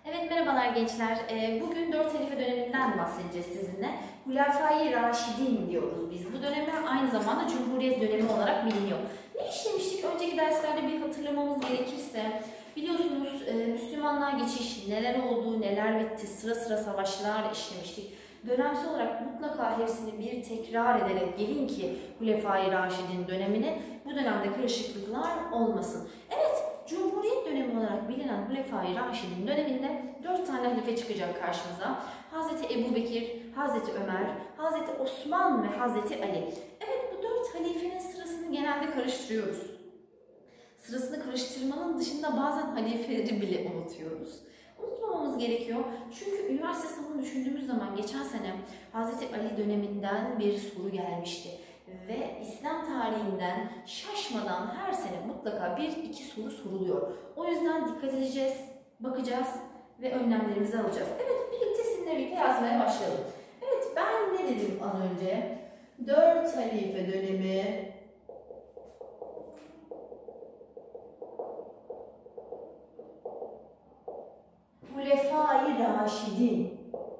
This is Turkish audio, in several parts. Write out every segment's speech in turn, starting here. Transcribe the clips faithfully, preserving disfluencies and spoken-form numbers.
Evet, merhabalar gençler. Bugün dört halife döneminden bahsedeceğiz sizinle. Hulefai Raşidin diyoruz biz. Bu döneme aynı zamanda Cumhuriyet dönemi olarak biliniyor. Ne işlemiştik? Önceki derslerde bir hatırlamamız gerekirse, biliyorsunuz Müslümanlığa geçiş, neler oldu, neler bitti, sıra sıra savaşlar işlemiştik. Dönemsel olarak mutlaka hepsini bir tekrar ederek gelin ki Hulefai Raşidin dönemine bu dönemde karışıklıklar olmasın. Evet, Cumhuriyet dönemi olarak bilinen Hulefai Raşidin döneminde dört tane halife çıkacak karşımıza. Hazreti Ebu Bekir, Hazreti Ömer, Hazreti Osman ve Hazreti Ali. Evet, bu dört halifenin sırasını genelde karıştırıyoruz. Sırasını karıştırmanın dışında bazen halifeleri bile unutuyoruz. Unutmamamız gerekiyor. Çünkü üniversite sınavını düşündüğümüz zaman geçen sene Hazreti Ali döneminden bir soru gelmişti. Ve İslam tarihinden şaşmadan her sene mutlaka bir iki soru soruluyor. O yüzden dikkat edeceğiz, bakacağız ve önlemlerimizi alacağız. Evet, birlikte sizinle birlikte yazmaya başlayalım. Evet, ben ne dedim az önce? Dört halife dönemi, Hulefai Raşidin.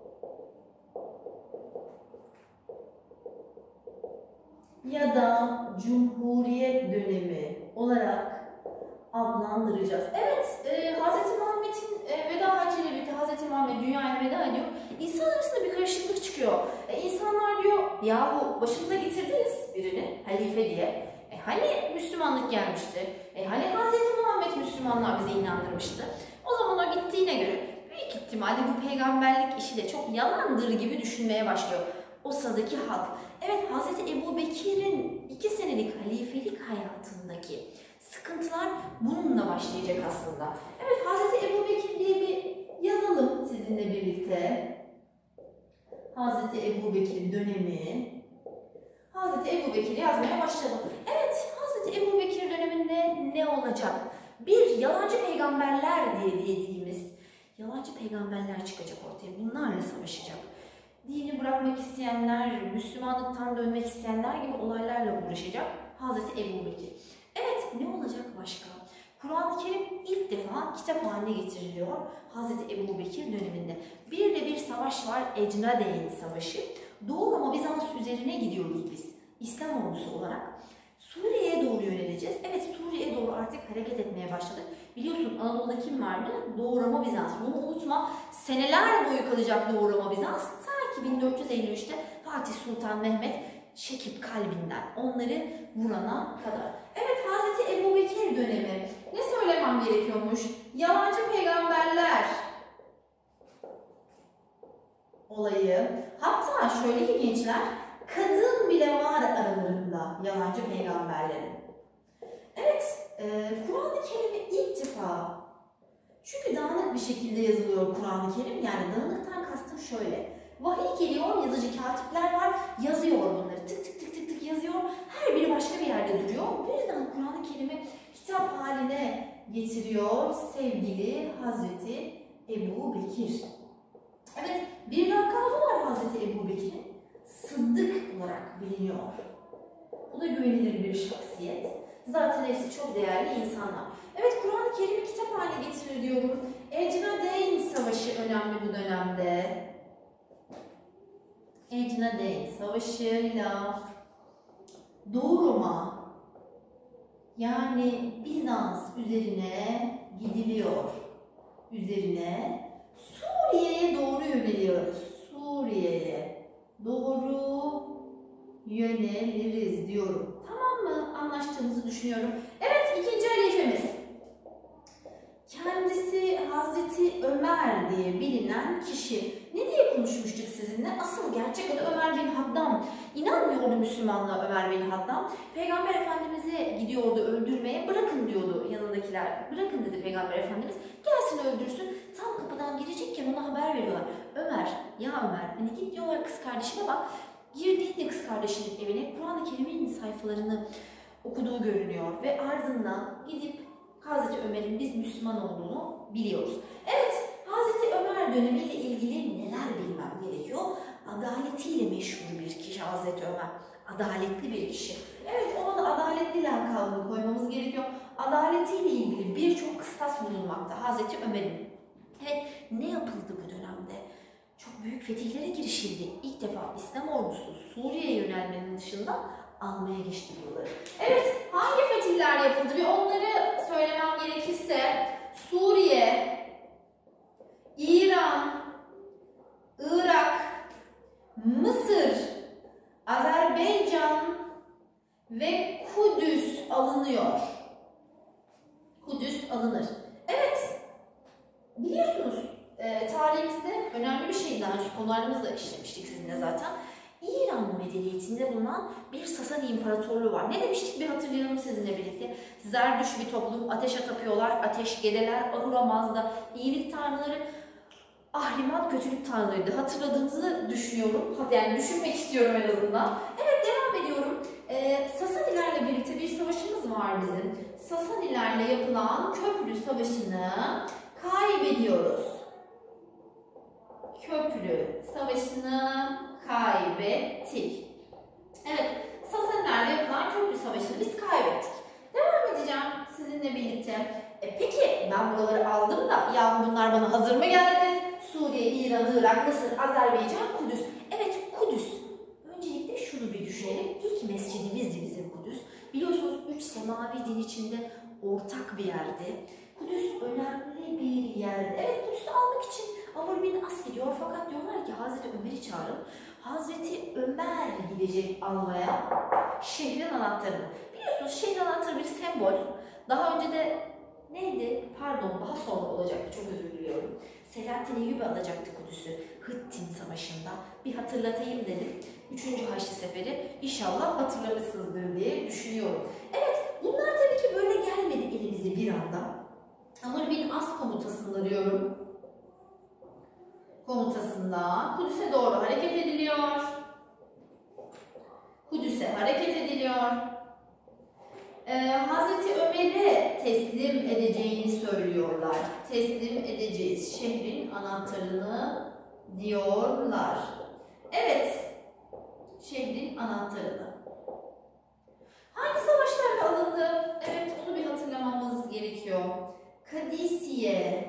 Ya da Cumhuriyet dönemi olarak adlandıracağız. Evet, e, Hz. Muhammed'in e, veda hacıyla birlikte Hz. Muhammed dünyaya veda ediyor. İnsan arasında bir karışıklık çıkıyor. E, insanlar diyor, yahu başımıza getirdiniz birini, halife diye. E, hani Müslümanlık gelmişti? E, hani Hz. Muhammed Müslümanlar bize inandırmıştı? O zaman o gittiğine göre büyük ihtimalle bu peygamberlik işi de çok yalandır gibi düşünmeye başlıyor o sıradaki halk. Evet, Hazreti Ebu Bekir'in iki senelik halifelik hayatındaki sıkıntılar bununla başlayacak aslında. Evet, Hazreti Ebu Bekir diye bir yazalım sizinle birlikte. Hazreti Ebu Bekir dönemi. Hazreti Ebu Bekir'i yazmaya başlayalım. Evet, Hazreti Ebu Bekir döneminde ne olacak? Bir, yalancı peygamberler diye dediğimiz yalancı peygamberler çıkacak ortaya. Bunlarla savaşacak. Dini bırakmak isteyenler, Müslümanlıktan dönmek isteyenler gibi olaylarla uğraşacak Hazreti Ebu Bekir. Evet, ne olacak başka? Kur'an-ı Kerim ilk defa kitap haline getiriliyor Hazreti Ebu Bekir döneminde. Bir de bir savaş var, Ecnadeyn Savaşı. Doğu Roma Bizans üzerine gidiyoruz biz, İslam ordusu olarak. Suriye'ye doğru yöneleceğiz. Evet, Suriye'ye doğru artık hareket etmeye başladık. Biliyorsun Anadolu'da kim vardı? Doğu Roma Bizans. Bunu unutma. Seneler boyu kalacak Doğu Roma Bizans. Ta ki bin dört yüz elli üç'te Fatih Sultan Mehmet çekip kalbinden onları vurana kadar. Evet, Hazreti Ebu Bekir dönemi. Ne söylemem gerekiyormuş? Yalancı peygamberler olayı. Hatta şöyle ki gençler, kadın bile var aralarında yalancı peygamberlerin. Evet, e, Kur'an-ı Kerim'i ilk defa, çünkü dağınık bir şekilde yazılıyor Kur'an-ı Kerim, yani dağınıktan kastım şöyle. Vahiy geliyor, yazıcı katipler var, yazıyor bunları, tık tık tık tık tık yazıyor, her biri başka bir yerde duruyor. Bu yüzden Kur'an-ı Kerim'i kitap haline getiriyor sevgili Hazreti Ebu Bekir. Evet, bir lakabı var Hazreti Ebu Bekir'in. Sıddık olarak biliniyor. Bu da güvenilir bir şahsiyet. Zaten hepsi çok değerli insanlar. Evet, Kur'an-ı Kerim'i kitap haline getirir diyorum. Ecnadeyn Savaşı önemli bu dönemde. Ecnadeyn Savaşı'yla Doğu Roma, yani Bizans üzerine gidiliyor. Üzerine Suriye'ye doğru yöneliyoruz. Suriye'ye doğru yöneliriz diyorum. Tamam mı? Anlaştığımızı düşünüyorum. Evet, ikinci halifemiz. Kendisi Hazreti Ömer diye bilinen kişi. Ne diye konuşmuştuk sizinle? Asıl gerçek adı Ömer bin Haddam. İnanmıyordu Müslümanlığa Ömer bin Haddam. Peygamber Efendimiz'e gidiyordu öldürmeye. Bırakın diyordu yanındakiler. Bırakın dedi Peygamber Efendimiz. Gelsin öldürsün. Tam kapıdan girecekken ona haber veriyorlar. Ömer, ya Ömer, hani git diyorlar kız kardeşine bak. Girdiğinde kız kardeşinin evine Kur'an-ı Kerim'in sayfalarını okuduğu görünüyor. Ve ardından gidip Hazreti Ömer'in biz Müslüman olduğunu biliyoruz. Evet, Hazreti Ömer dönemiyle ilgili neler bilmem gerekiyor? Adaletiyle meşhur bir kişi Hazreti Ömer. Adaletli bir kişi. Evet, ona da adaletli lakabını koymamız gerekiyor. Adaletiyle ilgili birçok kıstas bulunmakta Hazreti Ömer'in. Evet, ne yapıldı bu dönemde? Çok büyük fetihlere girişildi. İlk defa İslam ordusu Suriye'ye yönelmenin dışında almaya geçti buraları. Evet, hangi fetihler yapıldı? Bir onları söylemem gerekirse Suriye, İran, Irak, Mısır, Azerbaycan ve Kudüs alınıyor. Kudüs alınır. Evet, biliyorsunuz e, tarihimizde önemli bir şeyden konularımızı da işlemiştik sizinle zaten. İran medeniyetinde bulunan bir Sasani İmparatorluğu var. Ne demiştik bir hatırlayalım sizinle birlikte. Zerdüş bir toplum, ateşe tapıyorlar, ateş geleler, Ahura Mazda, iyilik tanrıları, Ahriman kötülük tanrıydı. Hatırladığınızı düşünüyorum. Hatta yani düşünmek istiyorum en azından. Evet, devam ediyorum. Ee, Sasanilerle birlikte bir savaşımız var bizim. Sasanilerle yapılan Köprü Savaşı'nı kaybediyoruz. Köprü Savaşı'nı kaybettik. Evet, Sasanilerle yapılan Köprü Savaşı'nı biz kaybettik. Devam edeceğim sizinle birlikte. E, peki ben buraları aldım da ya bunlar bana hazır mı geldi? Suriye, İran, Irak, Mısır, Azerbaycan, Kudüs. Evet, Kudüs. Öncelikle şunu bir düşünelim. İlk mescidimizdi bizim Kudüs. Biliyorsunuz üç semavi din içinde ortak bir yerdi. Kudüs önemli bir yerdi. Evet, Kudüs'ü almak için Amr bin As gidiyor fakat diyorlar ki Hazreti Ömer'i çağırın. Hazreti Ömer gidecek almaya şehrin anahtarını. Biliyorsunuz şehrin anahtarı bir sembol. Daha önce de neydi? Pardon, daha sonra olacaktı. Çok özür diliyorum. Selahattin Eyyubi alacaktı Kudüs'ü Hıttin Savaşı'nda. Bir hatırlatayım dedim. Üçüncü Haçlı Seferi. İnşallah hatırlamışsınızdır diye düşünüyorum. Evet, bunlar tabii ki böyle gelmedi elimize bir anda. Amr bin As komutasında diyorum. Komutasında Kudüs'e doğru hareket ediliyor. Kudüs'e hareket ediliyor. Ee, Hazreti Ömer'e teslim edeceğini söylüyorlar. Teslim edeceğiz şehrin anahtarını diyorlar. Evet, şehrin anahtarını. Hangi savaşlarla alındı? Evet, onu bir hatırlamamız gerekiyor. Kadisiye,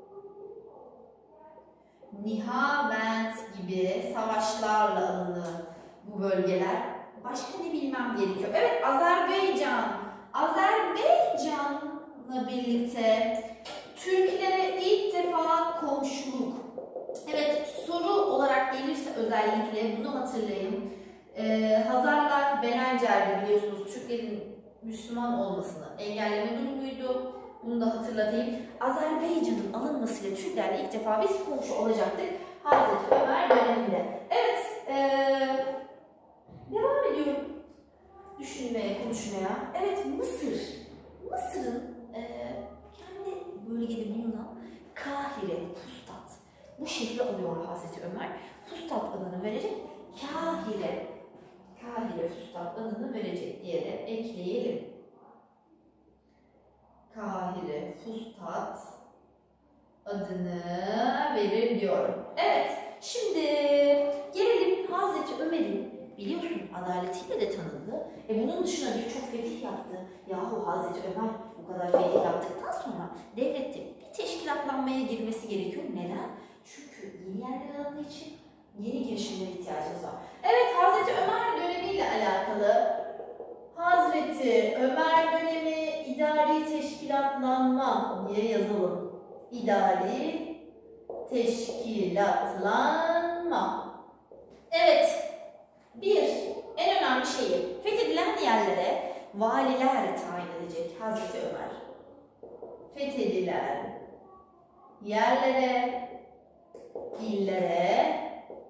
Nihavend gibi savaşlarla alındı bu bölgeler. Başka ne bilmem gerekiyor? Evet, Azerbaycan. Azerbaycan'la birlikte Türklere ilk defa komşuluk. Evet, soru olarak gelirse özellikle bunu hatırlayın. Ee, Hazarlar Belencer'de biliyorsunuz Türklerin Müslüman olmasını engelleme durumuydu. Bunu da hatırlatayım. Azerbaycan'ın alınmasıyla Türklerle ilk defa biz komşu olacaktık Hazreti Ömer döneminde. Evet, ee, devam ediyorum düşünmeye, konuşmaya. Evet, Mısır. Mısır'ın e, kendi bölgede bulunan Kahire, Fustat. Bu şehri alıyor Hazreti Ömer. Fustat adını verecek. Kahire, Kahire, Fustat adını verecek diye de ekleyelim. Kahire, Fustat adını verir diyorum. Evet, şimdi gelelim Hazreti Ömer'in, biliyorsun adaletiyle de tanındı. E bunun dışında birçok fetih yaptı. Yahu Hazreti Ömer bu kadar fetih yaptıktan sonra devlette bir teşkilatlanmaya girmesi gerekiyor. Neden? Çünkü yeni yerler alındığı için yeni girişimlere ihtiyacımız var. Evet, Hazreti Ömer dönemiyle alakalı Hazreti Ömer dönemi idari teşkilatlanma diye yazalım. İdari teşkilatlanma. Evet. Bir, en önemli şeyi fethedilen yerlere valiler tayin edecek Hazreti Ömer. Fethedilen yerlere, illere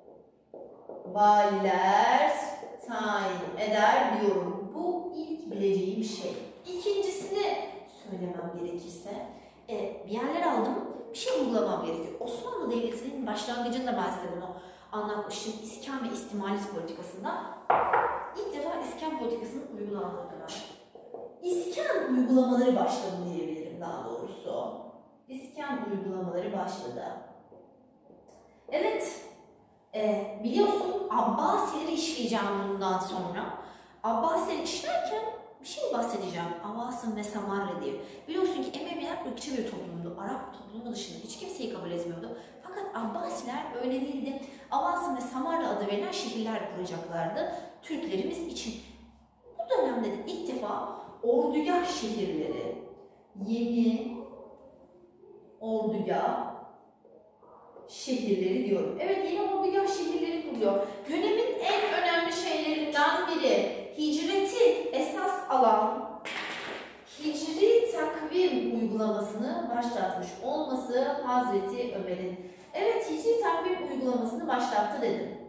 valiler tayin eder diyorum. Bu ilk bileceğim şey. İkincisini söylemem gerekirse, e, bir yerler aldım, bir şey uygulamam gerekiyor. Osmanlı Devleti'nin başlangıcında ben size bunu anlatmıştım. İskan ve istimalis politikasında ilk defa iskan politikasının uygulandığını ben. İskan uygulamaları başladı diyebilirim daha doğrusu. İskan uygulamaları başladı. Evet, e, biliyorsun Abbasileri işleyeceğim bundan sonra. Abbasileri işlerken bir şey bahsedeceğim. Avasım ve Samarra diye. Biliyorsun ki Emeviler ırkçı bir toplumdu. Arap toplumu dışında hiç kimseyi kabul etmiyordu. Fakat Abbasiler öyle değildi. Avasım ve Samarra adı verilen şehirler kuracaklardı Türklerimiz için. Bu dönemde de ilk defa ordugah şehirleri, yeni ordugah şehirleri diyorum. Evet, yeni ordugah şehirleri kuruluyor. Dönemin en önemli şeylerinden biri hicreti esas alan hicri takvim uygulamasını başlatmış olması Hazreti Ömer'in. Evet, hicri takvim uygulamasını başlattı dedim.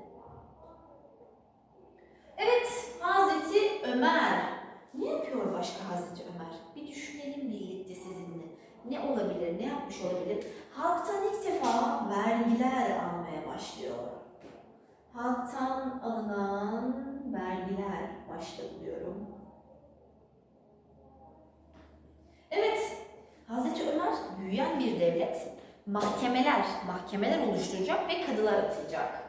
Evet, Hazreti Ömer. Ne yapıyor başka Hazreti Ömer? Bir düşünelim birlikte sizinle. Ne olabilir, ne yapmış olabilir? Halktan ilk defa vergiler almaya başlıyor. Halktan alınan vergiler başladı diyorum. Evet, Hazreti Ömer büyüyen bir devlet, mahkemeler, mahkemeler oluşturacak ve kadılar atayacak.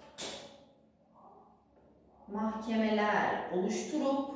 Mahkemeler oluşturup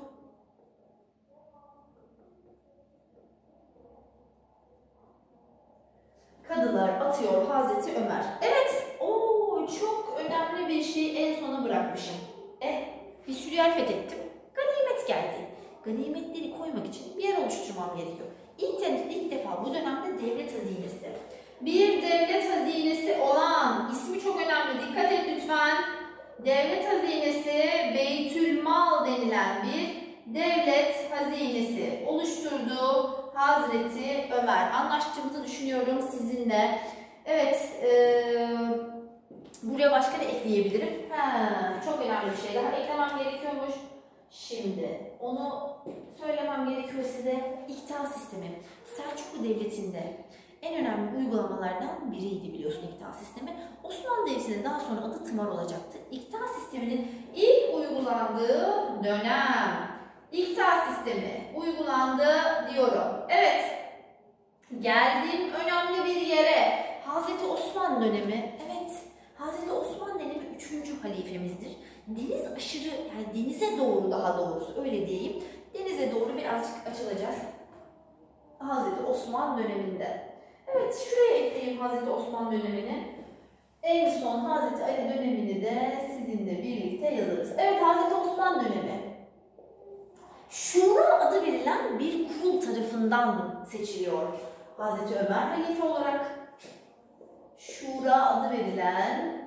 kadılar atıyor Hazreti Ömer. Evet, ooo çok önemli bir şeyi en sona bırakmışım. Eh, bir sürü yer fethettim. Ganimet geldi. Ganimetleri koymak için bir yer oluşturmam gerekiyor. İlk, ilk defa bu dönemde devlet hazinesi. Bir devlet hazinesi olan, ismi çok önemli, dikkat et lütfen. Devlet hazinesi, Beytülmal denilen bir devlet hazinesi oluşturdu Hazreti Ömer. Anlaştığımızı düşünüyorum sizinle. Evet, ee, buraya başka da ekleyebilirim. Ha, çok önemli bir şey daha eklemem gerekiyormuş. Şimdi onu söylemem gerekiyor size. İktidar sistemi. Selçuklu Devleti'nde en önemli uygulamalardan biriydi biliyorsun iktidar sistemi. Osmanlı Devleti'nde daha sonra adı tımar olacaktı. İktidar sisteminin ilk uygulandığı dönem. İktidar sistemi uygulandı diyorum. Evet. Geldiğim önemli bir yere. Hazreti Osman dönemi. Evet. Hazreti Osman dönemi üçüncü halifemizdir. Deniz aşırı, yani denize doğru daha doğrusu öyle diyeyim. Denize doğru birazcık açılacağız. Hazreti Osman döneminde. Evet, şuraya ekleyeyim Hazreti Osman dönemini. En son Hazreti Ali dönemini de sizinle birlikte yazarız. Evet, Hazreti Osman dönemi. Şura adı verilen bir kurul tarafından seçiliyor Hazreti Ömer halife olarak. Şura adı verilen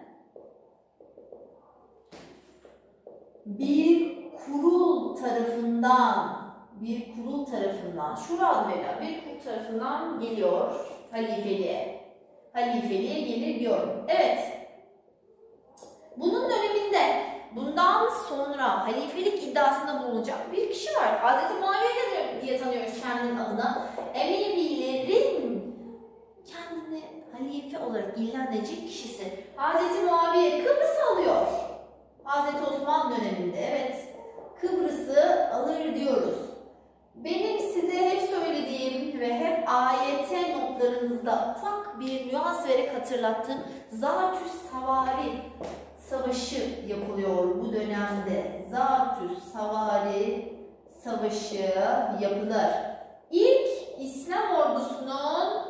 bir kurul tarafından bir kurul tarafından Şura adı verilen bir kurul tarafından geliyor halifeliğe. Halifeliğe gelir diyorum. Evet. Bunun döneminde bundan sonra halifelik iddiasında bulunacak bir kişi var. Hazreti Muaviye diye tanıyoruz kendinin adına. Emevilerin kendini halife olarak ilan edecek kişisi. Hazreti Muaviye Kıbrıs'ı alıyor. Hazreti Osman döneminde evet Kıbrıs'ı alır diyoruz. Benim size hep söylediğim ve hep A Y T notlarınızda ufak bir nüans vererek hatırlattığım Zatü Savari Savaşı yapılıyor bu dönemde. Zatü Savari Savaşı yapılır. İlk İslam ordusunun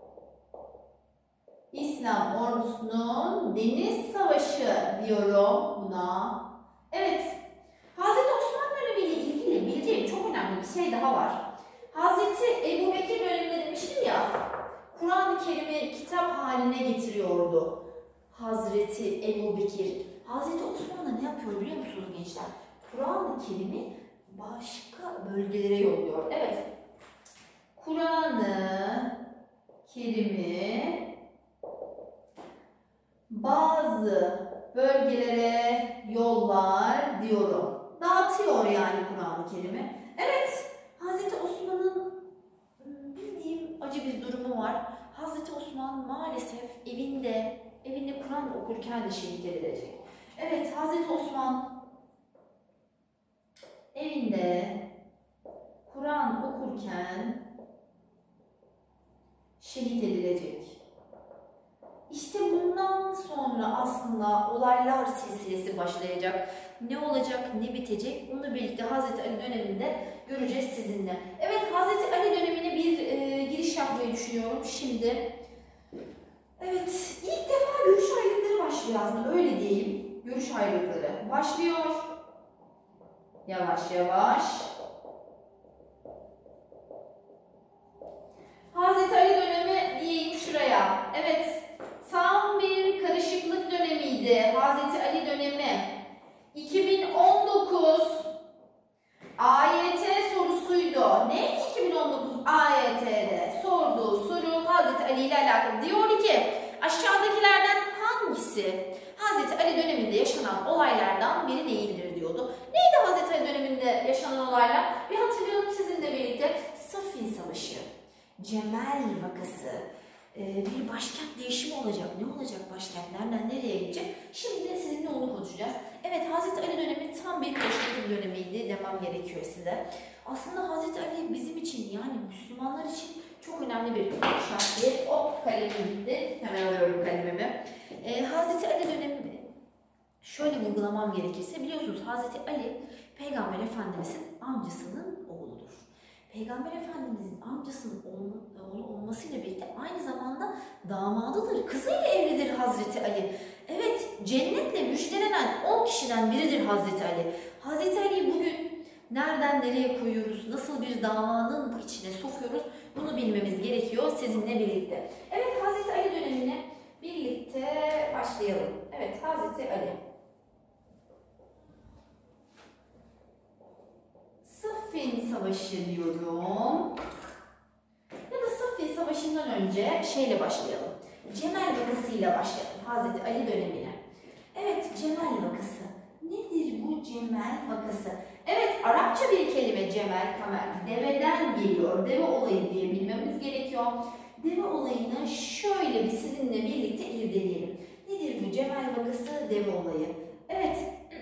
İslam ordusunun Deniz Savaşı diyorum buna. Evet. Hazreti Osman dönemiyle ilgili bileceğim çok önemli bir şey daha var. Hazreti Ebubekir döneminde demiştim ya, Kur'an-ı Kerim'i kitap haline getiriyordu Hazreti Ebubekir. Hazreti Osman da ne yapıyor biliyor musunuz gençler? Kur'an-ı Kerim'i başka bölgelere yolluyor. Evet. Kur'an-ı Kerim'i bazı bölgelere yollar diyorum. Dağıtıyor yani Kur'an-ı Kerim'i. Evet, Hazreti Osman'ın bildiğim acı bir durumu var. Hazreti Osman maalesef evinde, evinde Kur'an okurken de şehit edilecek. Evet, Hazreti Osman evinde Kur'an okurken şehit edilecek. İşte bundan sonra aslında olaylar silsilesi başlayacak. Ne olacak, ne bitecek onu birlikte Hazreti Ali döneminde göreceğiz sizinle. Evet, Hazreti Ali dönemine bir e, giriş yapmayı düşünüyorum şimdi. Evet, ilk defa görüş ayrılıkları başlıyor aslında, öyle diyeyim. Görüş ayrılıkları başlıyor. Yavaş yavaş. Hazreti Ali dönemi diyeyim şuraya. Evet, tam bir karışıklık dönemiydi Hazreti Ali dönemi. iki bin on dokuz A Y T sorusuydu. Ne? iki bin on dokuz A Y T'de sorduğu soru Hazreti Ali ile alakalı. Diyor ki, aşağıdakilerden hangisi Hazreti Ali döneminde yaşanan olaylardan biri değildir diyordu. Neydi Hazreti Ali döneminde yaşanan olaylar? Bir hatırlayalım sizinle birlikte. Sıffin Savaşı, Cemel vakası, bir başkent değişimi olacak. Ne olacak başkent? Nereden nereye gidecek? Şimdi sizinle onu konuşacağız. Evet, Hazreti Ali dönemi tam bir karışıklık dönemiydi demem gerekiyor size. Aslında Hazreti Ali bizim için, yani Müslümanlar için çok önemli bir şahsiyet. Hop, kalemim gitti. Hemen alıyorum kalemimi. Ee, Hazreti Ali dönemi şöyle vurgulamam gerekirse, biliyorsunuz Hazreti Ali Peygamber Efendimizin amcasının oğludur. Peygamber Efendimizin amcasının oğlu olmasıyla birlikte aynı zamanda damadıdır. Kızıyla evlidir Hazreti Ali. Evet, cennetle müjdelenen on kişiden biridir Hazreti Ali. Hazreti Ali'yi bugün nereden nereye koyuyoruz, nasıl bir davanın içine sokuyoruz, bunu bilmemiz gerekiyor sizinle birlikte. Evet, Hazreti Ali dönemine birlikte başlayalım. Evet, Hazreti Ali. Sıffin Savaşı diyorum. Ya da Sıffin Savaşı'ndan önce şeyle başlayalım. Cemel vakasıyla başlayalım Hazreti Ali dönemine. Evet, Cemel vakası. Nedir bu Cemel vakası? Evet, Arapça bir kelime Cemel, kamel. Deveden geliyor. Deve olayı diye bilmemiz gerekiyor. Deve olayını şöyle bir sizinle birlikte irdeleyelim. Nedir bu Cemel vakası, deve olayı? Evet,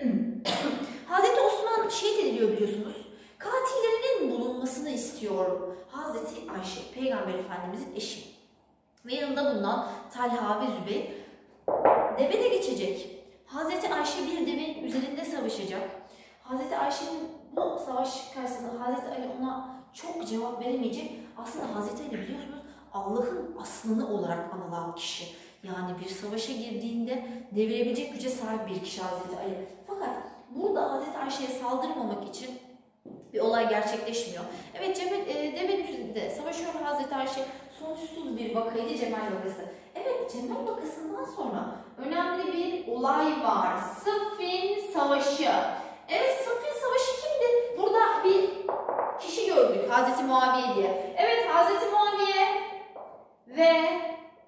Hazreti Osman şehit ediliyor biliyorsunuz. Katillerinin bulunmasını istiyor Hazreti Ayşe, Peygamber Efendimizin eşi. Ve yanında bulunan Talha ve Zübeyir. Deve de geçecek. Hazreti Ayşe bir devenin üzerinde savaşacak. Hazreti Ayşe'nin bu savaş karşısında Hazreti Ali ona çok cevap veremeyecek. Aslında Hazreti Ali biliyorsunuz Allah'ın aslanı olarak anılan kişi. Yani bir savaşa girdiğinde devirebilecek güce sahip bir kişi Hazreti Ali. Fakat burada Hazreti Ayşe'ye saldırmamak için bir olay gerçekleşmiyor. Evet, Cemel, e, devenin üzerinde savaşıyor Hazreti Ayşe. Sonsuz bir vakaydı Cemel vakası. Evet, Cemel vakasından sonra önemli bir olay var. Sıffin Savaşı. Evet, Sıffin Savaşı kimdi? Burada bir kişi gördük, Hazreti Muaviye diye. Evet, Hazreti Muaviye ve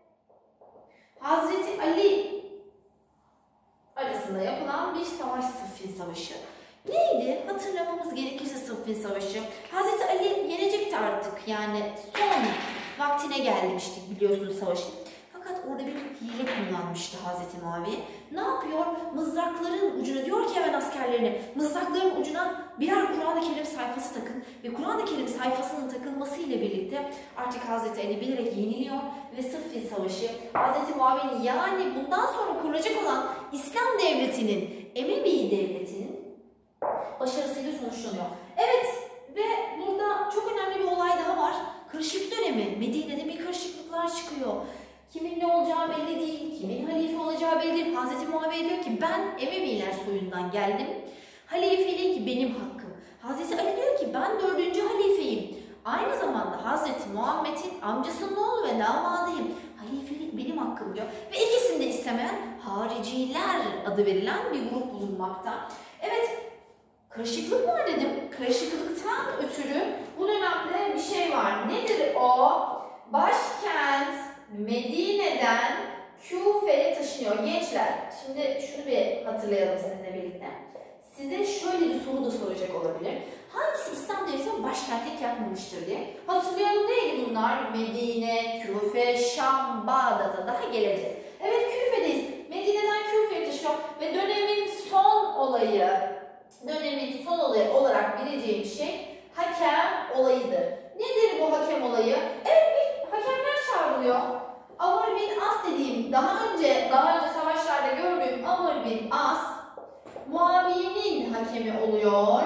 Hazreti Ali arasında yapılan bir savaş, Sıffin Savaşı. Neydi? Hatırlamamız gerekirse Sıffin Savaşı. Hazreti Ali yenecekti artık, yani son vaktine gelmiştik biliyorsunuz savaşın. Fakat orada bir hile kullanmıştı Hazreti Muaviye. Ne yapıyor? Mızrakların ucuna, diyor ki hemen askerlerine, mızrakların ucuna birer Kur'an-ı Kerim sayfası takın. Ve Kur'an-ı Kerim sayfasının takılmasıyla birlikte artık Hazreti Ali bilerek yeniliyor ve Sıffin Savaşı Hazreti Muaviye'nin, yani bundan sonra kurulacak olan İslam devletinin, Emevi devletinin başarısıyla sonuçlanıyor. Evet, ve burada çok önemli bir olay daha var. Karışık dönemi. Medine'de bir karışıklıklar çıkıyor. Kimin ne olacağı belli değil, kimin halife olacağı belli değil. Hazreti Muaviye diyor ki ben Emeviler soyundan geldim. Halifeliği benim hakkım. Hazreti Ali diyor ki ben dördüncü halifeyim. Aynı zamanda Hazreti Muhammed'in amcasının oğlu ve damadıyım. Halifelik benim hakkım diyor. Ve ikisini de istemeyen hariciler adı verilen bir grup bulunmakta. Evet, karışıklık var dedim. Karışıklıktan ötürü bu dönemde bir şey var. Nedir o? Başkent Medine'den Küfe'ye taşınıyor. Gençler, şimdi şunu bir hatırlayalım sizinle birlikte. Size şöyle bir soru da soracak olabilir. Hangisi İslam devletinin başkentlik yapmamıştır diye. Hatırlayalım değil bunlar. Medine, Küfe, Şam, Bağdat'a daha geleceğiz. Evet, Küfe'deyiz. Medine'den Küfe'ye taşıyor ve dönemin son olayı, dönemin son olayı olarak bileceğim şey hakem olayıdır. Nedir bu hakem olayı? Evet, bir hakemler çağrılıyor. Amr bin As dediğim, daha önce daha önce savaşlarda gördüğüm Amr bin As, Muaviye'nin hakemi oluyor. Muaviye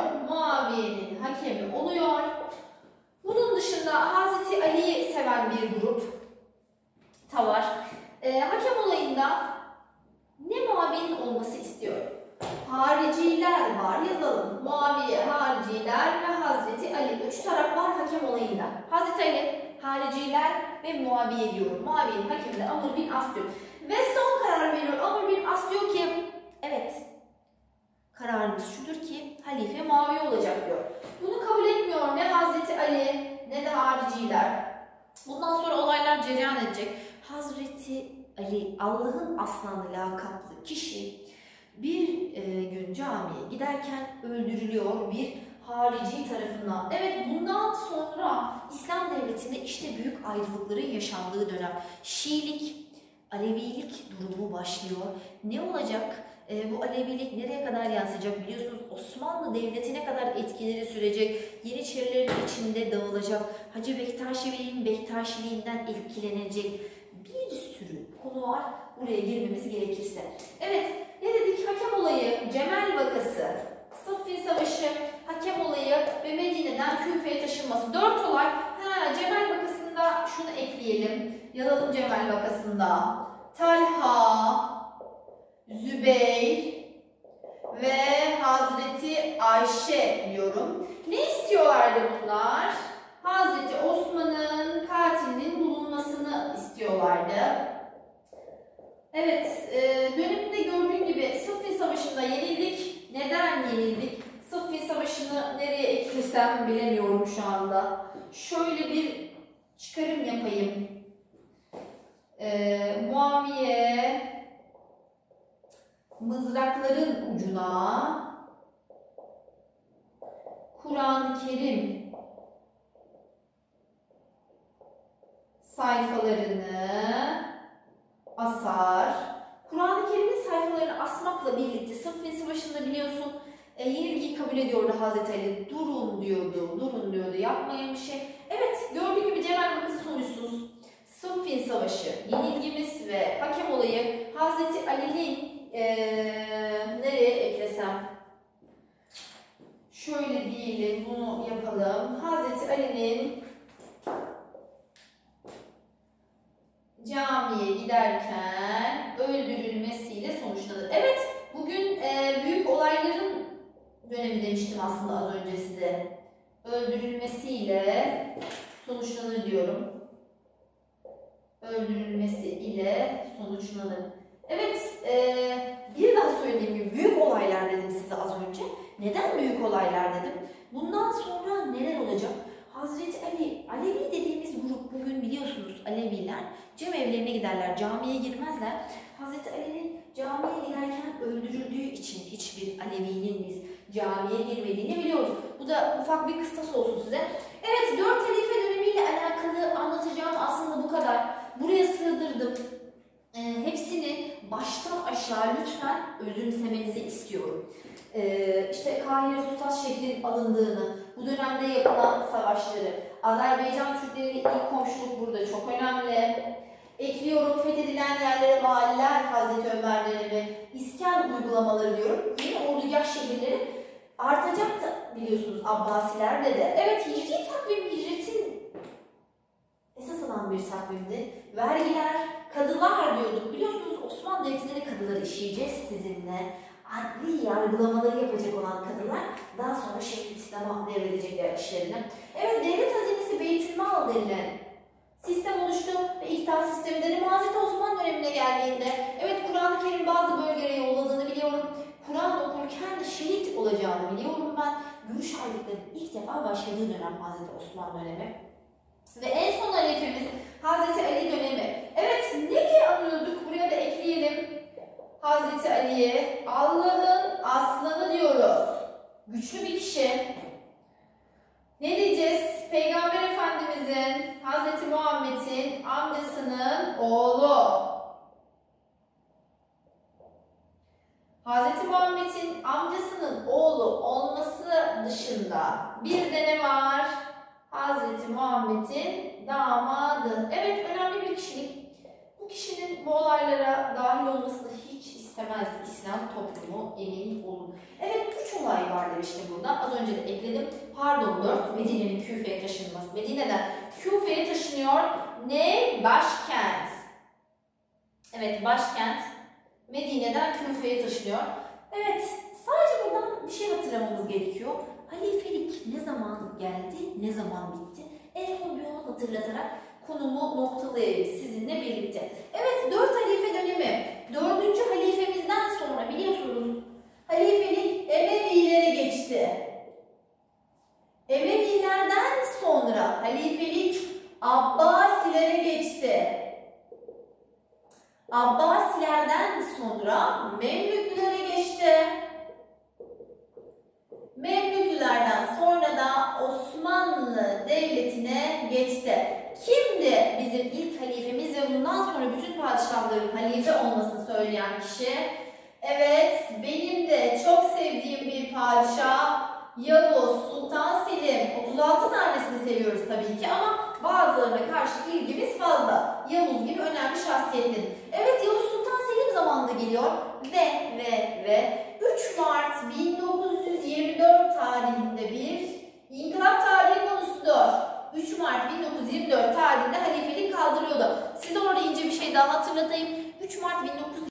Muaviye'nin hakemi oluyor. Bunun dışında Hazreti Ali'yi seven bir grup da var. Ee, hakem olayında ne Muaviye'nin olması istiyor? Hariciler var, yazalım. Muaviye, hariciler ve Hazreti Ali. Üç taraf var hakem olayında. Hazreti Ali, hariciler ve Muaviye diyorum. Muaviye'nin hakemi de Amr bin As diyor. Ve son karar veriyor. Amr bin As diyor ki, evet, kararımız şudur ki halife Muaviye olacak diyor. Bunu kabul etmiyor ne Hazreti Ali ne de hariciler. Bundan sonra olaylar cereyan edecek. Hazreti Ali, Allah'ın aslanı lakaplı kişi bir e, gün camiye giderken öldürülüyor bir harici tarafından. Evet, bundan sonra İslam devletinde işte büyük ayrılıkların yaşandığı dönem. Şiilik, Alevilik durumu başlıyor. Ne olacak? E, bu Alevilik nereye kadar yansıyacak biliyorsunuz? Osmanlı Devleti'ne kadar etkileri sürecek. Yeniçerilerin içinde dağılacak. Hacı Bektaşi Bey'in Bektaşiliğinden etkilenecek bir sürü konu var. Buraya girmemiz gerekirse. Evet, ne dedik? Hakem olayı, Cemel vakası, Sıffin Savaşı, hakem olayı ve Medine'den Küfe'ye taşınması. Dört olay. Ha, Cemel vakasında şunu ekleyelim. Yazalım Cemel vakasında. Talha, Zübeyir ve Hazreti Ayşe diyorum. Ne istiyorlardı bunlar? Hazreti Osman'ın katilinin bulunmasını istiyorlardı. Evet, e, döneminde gördüğün gibi Sıffin Savaşı'nda yenildik. Neden yenildik? Sıffin Savaşı'nı nereye eklesem bilemiyorum şu anda. Şöyle bir çıkarım yapayım. E, Muaviye mızrakların ucuna Kur'an-ı Kerim sayfalarını asar. Kur'an-ı Kerim'in sayfalarını asmakla birlikte Sıffin Savaşı'nda biliyorsun e, yenilgiyi kabul ediyordu Hazreti Ali. Durun diyordu, durun diyordu. Yapmayın bir şey. Evet, gördüğün gibi Cemel vakası sonuçsuz. Sıffin Savaşı, yenilgimiz ve hakem olayı Hazreti Ali'nin Ee, nereye eklesem? Şöyle diyelim, bunu yapalım. Hazreti Ali'nin camiye giderken öldürülmesiyle sonuçlanır. Evet, bugün e, büyük olayların dönemi demiştim aslında az önce size. Öldürülmesiyle sonuçlanır diyorum. Öldürülmesi ile sonuçlanır. Evet, e, bir daha söylediğim gibi büyük olaylar dedim size az önce. Neden büyük olaylar dedim? Bundan sonra neler olacak? Hazreti Ali, Alevi dediğimiz grup bugün biliyorsunuz Aleviler cemevlerine giderler, camiye girmezler. Hazreti Ali'nin camiye giderken öldürüldüğü için hiçbir Alevi'nin biz camiye girmediğini biliyoruz. Bu da ufak bir kıstas olsun size. Evet, dört halife dönemiyle alakalı anlatacağım aslında bu kadar. Buraya sığdırdım. E, hepsini baştan aşağı lütfen özümsemenizi istiyorum. E, işte Kahire Fustat şehrinin alındığını, bu dönemde yapılan savaşları, Azerbaycan Türkleri ilk komşuluk burada çok önemli. Ekliyorum, fethedilen yerlere valiler, Hazreti Ömer dönemi, iskan uygulamaları diyorum. Yeni ordugah şehirleri artacak da biliyorsunuz Abbasilerde de. Evet, hicri takvim hicretin esas alan bir takvimdi. Vergiler, kadılar diyorduk. Biliyorsunuz Osmanlı Devleti'nde de kadıları işleyeceğiz sizinle. Adli yargılamaları yapacak olan kadılar daha sonra Şeyhülislam'a devredecekler işlerini. Evet, devlet hazinesi Beytülmal denilen sistem oluştu ve iktidar sistemi de Hazreti Osman dönemine geldiğinde evet Kur'an-ı Kerim bazı bölgelere yolladığını biliyorum. Kur'an okurken de şehit olacağını biliyorum ben. Görüş ayrılıklarının ilk defa başladığı dönem Hazreti Osman dönemi. Ve en son halifemiz Hazreti Ali dönemi. Evet, ne diye anıyorduk? Buraya da ekleyelim. Hazreti Ali'ye Allah'ın aslanı diyoruz. Güçlü bir kişi. Ne diyeceğiz? Peygamber Efendimizin, Hazreti Muhammed'in amcasının oğlu. Hazreti Muhammed'in amcasının oğlu olması dışında bir de ne var? Hazreti Muhammed'in damadı. Evet, önemli bir kişilik. Bu kişinin bu olaylara dahil olmasını hiç istemezdi İslam toplumu, emin olun. Evet, üç olay var demiştim burada. Az önce de ekledim. Pardon dört. Medine'nin Küfe'ye taşınması. Medine'den Küfe'ye taşınıyor. Ne? Başkent. Evet başkent. Medine'den Küfe'ye taşınıyor. Evet sadece buradan bir şey hatırlamamız gerekiyor. Halifelik ne zaman geldi, ne zaman bitti? En son bir onu hatırlatarak konumu noktalayayım sizinle birlikte. Evet dört halife dönemi. Dördüncü halifemizden sonra biliyorsunuz halifelik Emevilere geçti. Emevilerden sonra halifelik Abbasilere geçti. Abbasilerden sonra Memlüklülere geçti. Memlüklülerden sonra da Osmanlı Devleti'ne geçti. Kimdi bizim ilk halifemiz ve bundan sonra bütün padişahların halife olmasını söyleyen kişi? Evet, benim de çok sevdiğim bir padişah Yavuz Sultan Selim. otuz altı tanesini seviyoruz tabii ki ama bazılarına karşı ilgimiz fazla. Yavuz gibi önemli şahsiyetlerin. Evet, Yavuz Sultan Selim zamanında geliyor ve ve ve üç Mart bin dokuz yüz yirmi dört tarihinde bir inkılap tarihi konusudur. üç Mart bin dokuz yüz yirmi dört tarihinde halifelik kaldırıyordu. Size orada ince bir şey daha hatırlatayım. üç Mart bin dokuz yüz